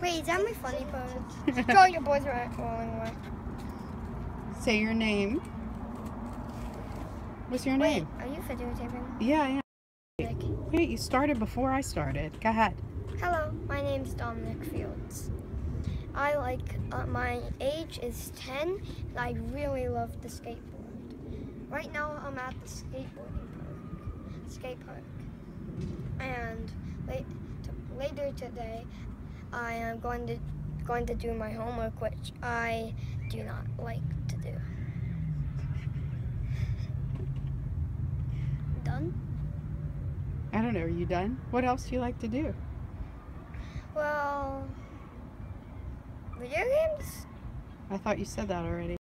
Wait, is that my funny pose? Draw your boys right rolling away. Say your name. What's your name? Wait, are you videotaping? Yeah, I am. Nick. Wait, you started before I started. Go ahead. Hello, my name's Dominic Fields. My age is 10, and I really love to skateboard. Right now, I'm at the skate park. And later today, I am going to do my homework, which I do not like to do. Done? I don't know. Are you done? What else do you like to do? Well, video games? I thought you said that already.